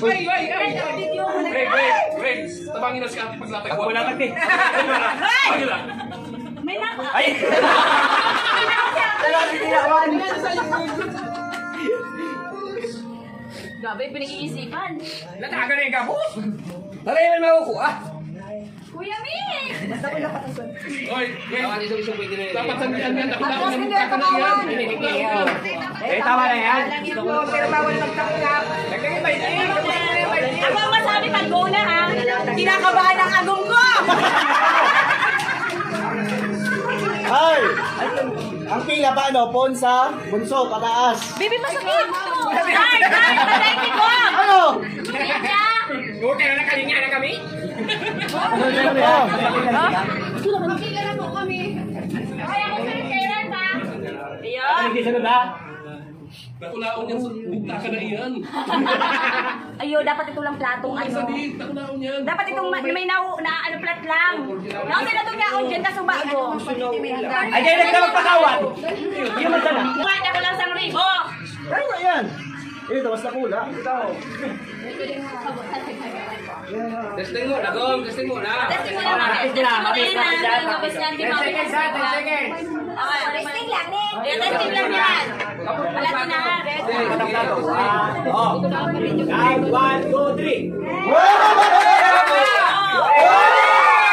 Ray, tabangin na si ate paglatag ko. Ako latag eh. May nako. Ay! Dalawa tinawan. Gabi, pinag-iisipan. Latagan na yung kapos. Talayan na ako ah. Kuya Min! Oy, dapat sandian yan. Dapat na kakanayan. Eh, tama na yan. Ako ang masabi pag go na ha. Kinakabahan ang agong ko! Ay! Ang pila pa ano? Ponsa, bunso, pataas. Bibi, masakit! Ay! Patay ko! Ano? Okay na nakalinya na kami? Ano yun yan? Makila na po kami. Ay, ako sa kailan pa? Ayan. Ano yung sunod ha? Nakulaon yan sa bintaka na iyan. Ayo, dapat ito lang platong Ay, ano. sadid. Nakulaon yan. Dapat itong may na ano plat lang. Naon sila itong yaon dyan ka sumago. Ay, dahil na kita magpakawan. Hindi naman sana. Buwan ako lang sang ribo. Ay, ba yan? Eh, tawas na kula. Testing mo na, Dong. Testing mo na. Testing mo na. Testing lang eh. Testing lang yan. Malaki na. Oh. 1, 2, 3.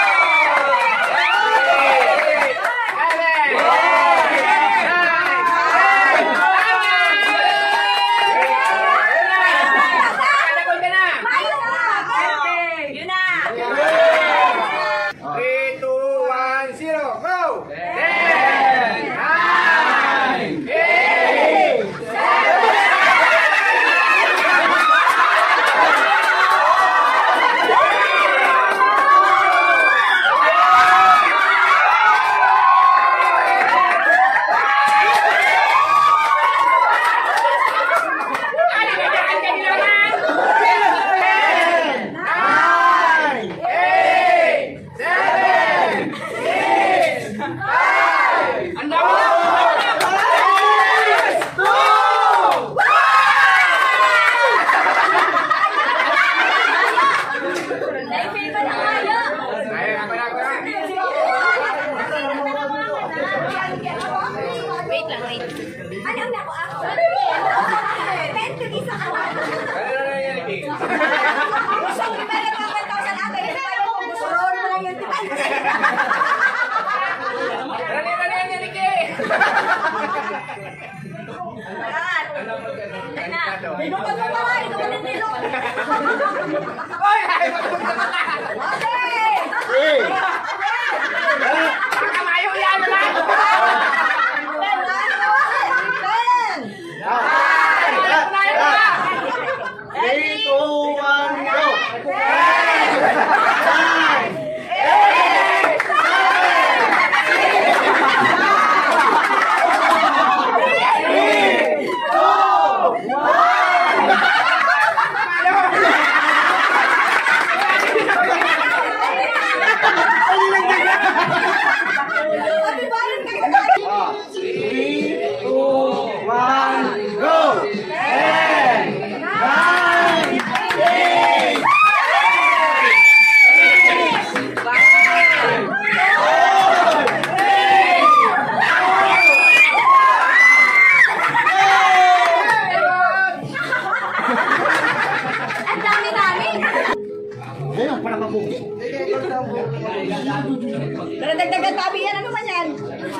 Dagdagan pa yan, ano man yan?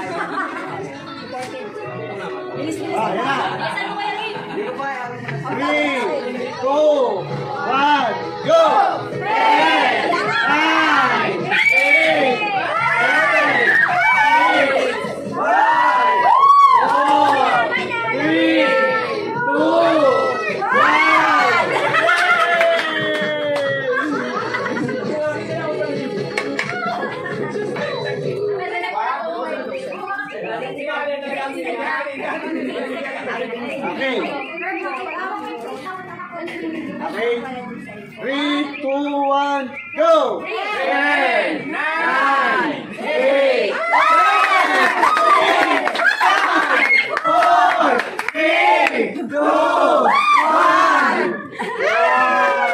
Bilis-bilis na. Ano ba yan? 3, 2, 1, go! 10, 9, 8, 7, 6, 5, 4, 3, 2, 3, 2, 1, go! 10, 9, 8, 4, 3, 2, 1.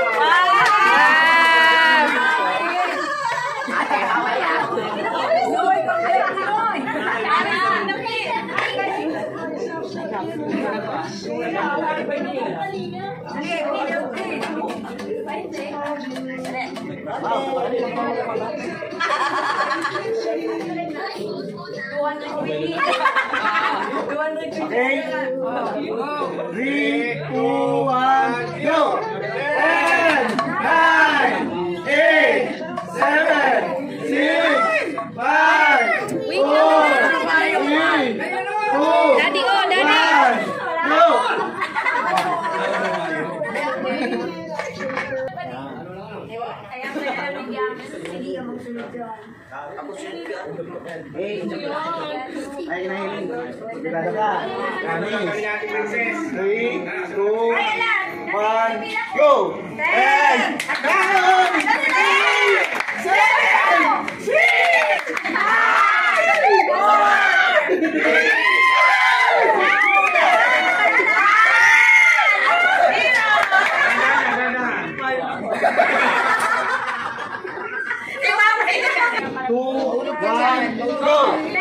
Okay? 3, 2, 1, go! 10, 9, 8, 7, 6, 5, 4, 3, 2, 1, go! Hey, ay nahiling. Sigurado ka. 3, 2, 1, go! 10, 9, 8, 7, 6, 2, 1, go! 10, 9,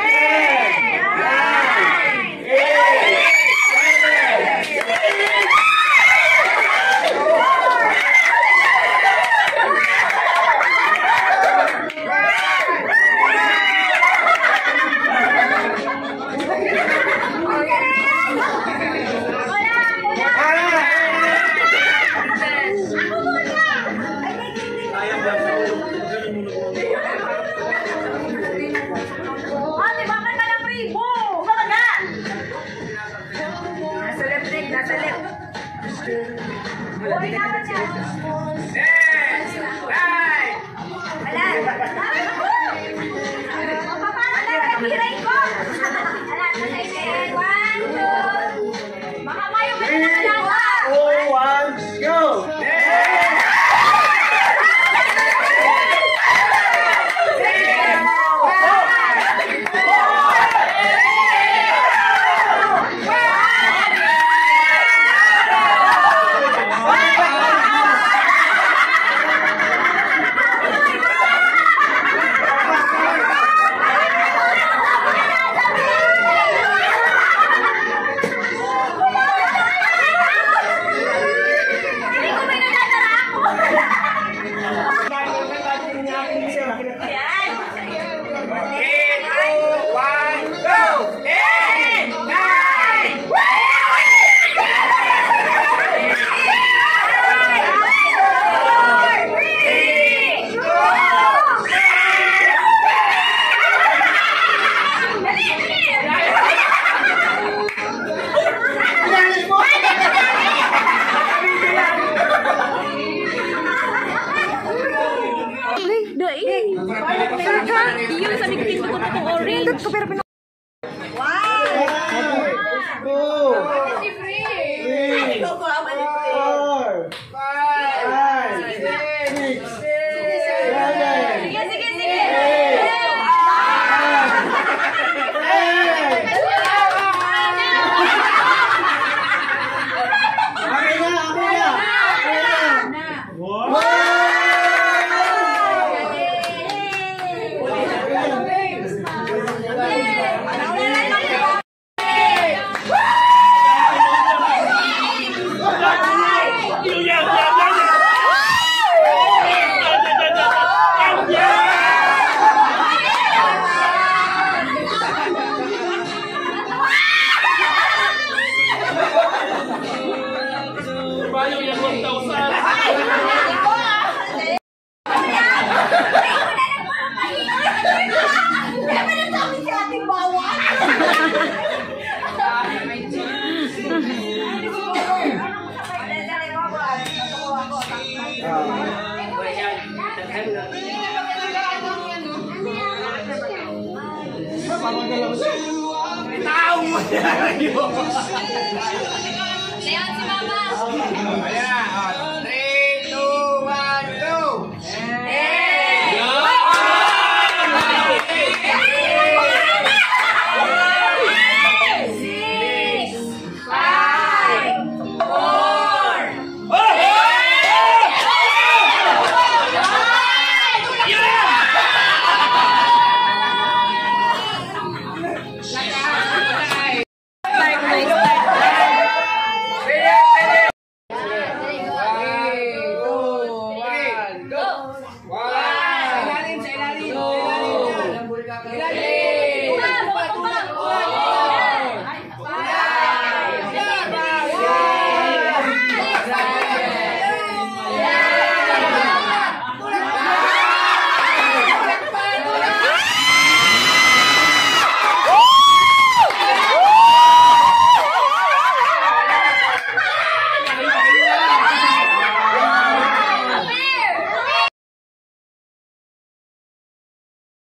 Leon si Mama.